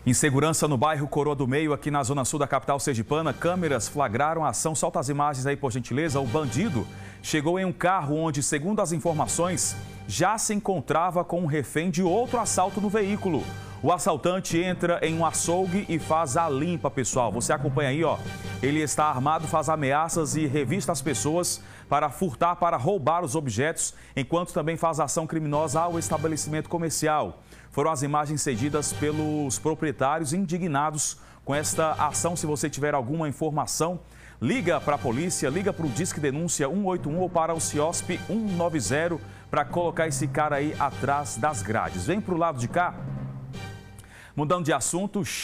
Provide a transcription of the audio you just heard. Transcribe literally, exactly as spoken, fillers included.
Insegurança no bairro Coroa do Meio, aqui na zona sul da capital sergipana. Câmeras flagraram a ação. Solta as imagens aí, por gentileza. O bandido chegou em um carro onde, segundo as informações, já se encontrava com um refém de outro assalto no veículo. O assaltante entra em um açougue e faz a limpa, pessoal. Você acompanha aí, ó. Ele está armado, faz ameaças e revista as pessoas para furtar, para roubar os objetos, enquanto também faz ação criminosa ao estabelecimento comercial. Foram as imagens cedidas pelos proprietários indignados com esta ação. Se você tiver alguma informação, liga para a polícia, liga para o Disque Denúncia um oito um ou para o CIOSP um nove zero para colocar esse cara aí atrás das grades. Vem para o lado de cá. Mudando de assunto.